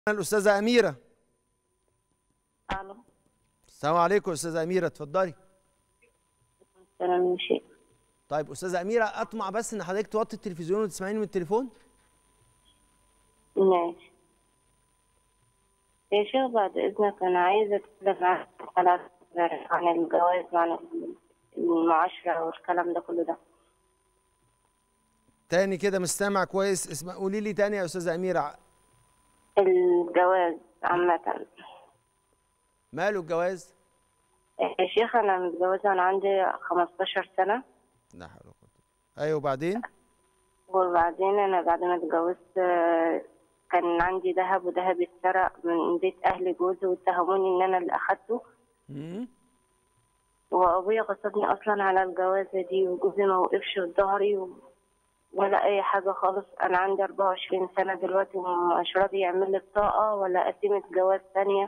الأستاذة أميرة. الو. السلام عليكم أستاذة أميرة، اتفضلي. سلام شيء. طيب أستاذة أميرة، أطمع بس إن حضرتك توطي التلفزيون وتسمعيني من التليفون. ماشي يا شيخ، بعد إذنك أنا عايزة أتكلم معاك عن الجواز وعن المعاشرة والكلام ده كله ده. تاني كده مش سامع كويس، قولي لي تاني يا أستاذة أميرة. الجواز عامة. ماله الجواز؟ يا شيخ أنا متجوزة وأنا عندي 15 سنة. لا حول ولا قوة. أيوه وبعدين؟ وبعدين أنا بعد ما اتجوزت كان عندي ذهب، وذهبي اتسرق من بيت أهل جوزي واتهموني إن أنا اللي أخدته. وأبويا غصبني أصلا على الجوازة دي، وجوزي ما وقفش في ظهري ولا أي حاجة خالص. أنا عندي 24 سنة دلوقتي ومش راضي يعمل لي بطاقة ولا قسيمة جواز ثانية.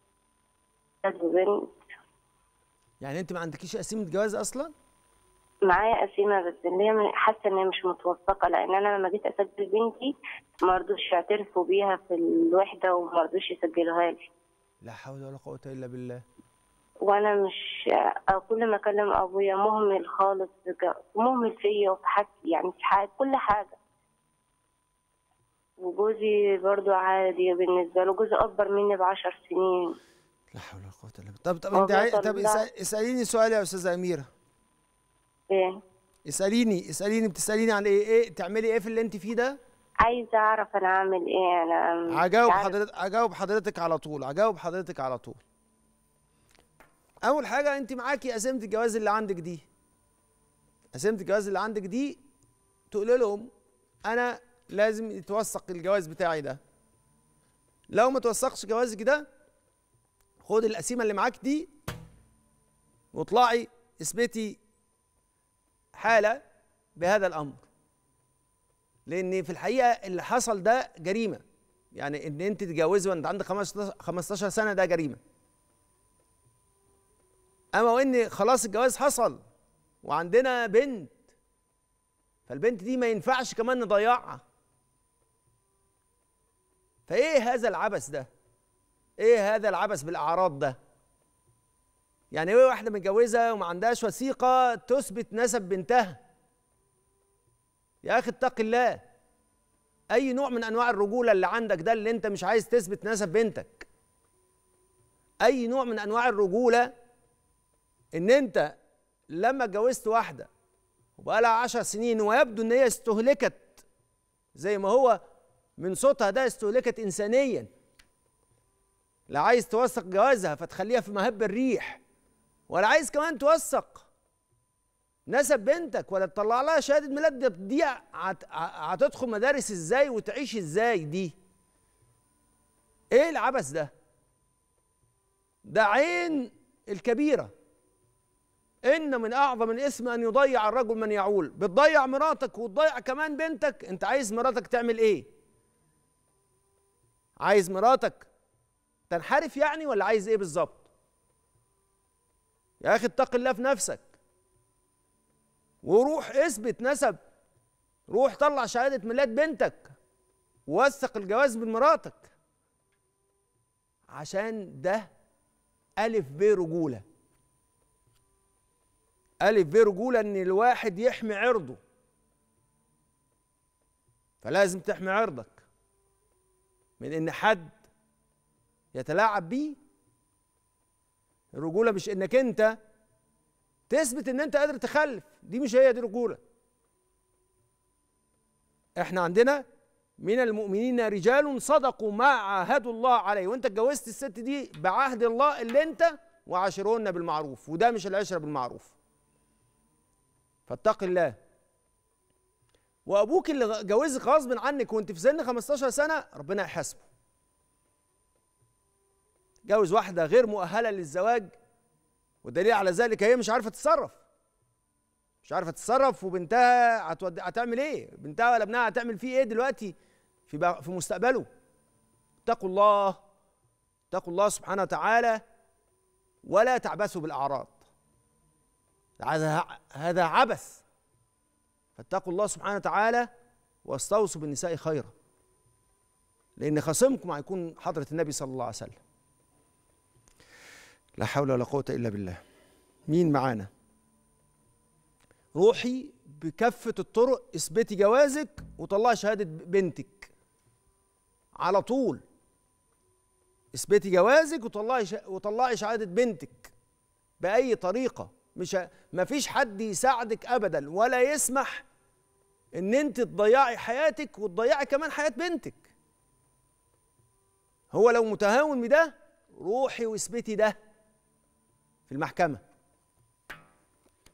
بنت. يعني أنت ما عندكيش قسيمة جواز أصلا؟ معايا قسيمة بس اللي هي حاسة إن هي مش متوثقة، لأن أنا لما جيت أسجل بنتي ما رضوش يعترفوا بيها في الوحدة وما رضوش يسجلوها لي. لا حول ولا قوة إلا بالله. وانا مش كل ما اكلم ابويا مهمل خالص، مهمل فيا وفي حاجتي، يعني في حاجة كل حاجه. وجوزي برضو عادي بالنسبه له، جوزي اكبر مني ب10 سنين. لا حول ولا قوة الا بالله. طب انت طب اساليني سؤال يا استاذه اميره. ايه؟ اساليني بتساليني عن ايه تعملي ايه في اللي انت فيه ده؟ عايزه اعرف انا اعمل ايه. انا هجاوب حضرتك على طول. اول حاجه، انت معاكي قسيمه الجواز اللي عندك دي، تقولي لهم انا لازم يتوثق الجواز بتاعي ده. لو ما توثقش جوازك ده، خد القسيمه اللي معاك دي واطلعي اثبتي حاله بهذا الامر، لان في الحقيقه اللي حصل ده جريمه. يعني ان انت تتجوزي وانت عندك 15 سنه ده جريمه. اما وان خلاص الجواز حصل وعندنا بنت، فالبنت دي ما ينفعش كمان نضيعها. فايه هذا العبث ده؟ ايه هذا العبث بالاعراض ده؟ يعني ايه واحده متجوزه وما عندهاش وثيقه تثبت نسب بنتها؟ يا اخي اتق الله. اي نوع من انواع الرجوله اللي عندك ده، اللي انت مش عايز تثبت نسب بنتك؟ اي نوع من انواع الرجوله ان انت لما اتجوزت واحده وبقى لها 10 سنين ويبدو ان هي استهلكت، زي ما هو من صوتها ده استهلكت انسانيا، لا عايز توثق جوازها فتخليها في مهب الريح، ولا عايز كمان توثق نسب بنتك، ولا تطلع لها شهاده ميلاد. دي هتدخل مدارس ازاي وتعيش ازاي دي؟ ايه العبث ده؟ ده عين الكبيره. إن من أعظم الإثم أن يضيع الرجل من يعول. بتضيع مراتك وتضيع كمان بنتك. أنت عايز مراتك تعمل إيه؟ عايز مراتك تنحرف يعني، ولا عايز إيه بالظبط؟ يا أخي اتق الله في نفسك، وروح اثبت نسب، روح طلع شهادة ميلاد بنتك ووثق الجواز من مراتك، عشان ده ألف ب رجولة. ألف ب رجولة إن الواحد يحمي عرضه، فلازم تحمي عرضك من إن حد يتلاعب بيه. الرجولة مش إنك أنت تثبت إن أنت قادر تخلف، دي مش هي دي رجولة. إحنا عندنا من المؤمنين رجال صدقوا ما عاهدوا الله عليه، وأنت اتجوزت الست دي بعهد الله اللي أنت وعاشرهن بالمعروف، وده مش العشرة بالمعروف. فاتق الله. وابوك اللي جوزك غصب عنك وانت في سن 15 سنه، ربنا يحاسبه. جوز واحده غير مؤهله للزواج، والدليل على ذلك هي مش عارفه تتصرف، وبنتها هتعمل ايه؟ بنتها ولا ابنها هتعمل فيه ايه دلوقتي في مستقبله؟ اتقوا الله سبحانه وتعالى، ولا تعبثوا بالاعراض. هذا عبث. فاتقوا الله سبحانه وتعالى واستوصوا بالنساء خيرا. لأن خصمكم هيكون حضرة النبي صلى الله عليه وسلم. لا حول ولا قوة إلا بالله. مين معانا؟ روحي بكافة الطرق اثبتي جوازك وطلعي شهادة بنتك على طول. اثبتي جوازك وطلعي شهادة بنتك بأي طريقة. مفيش حد يساعدك أبدا ولا يسمح إن أنت تضيعي حياتك وتضيعي كمان حياة بنتك. هو لو متهاون بده روحي واثبتي ده في المحكمة.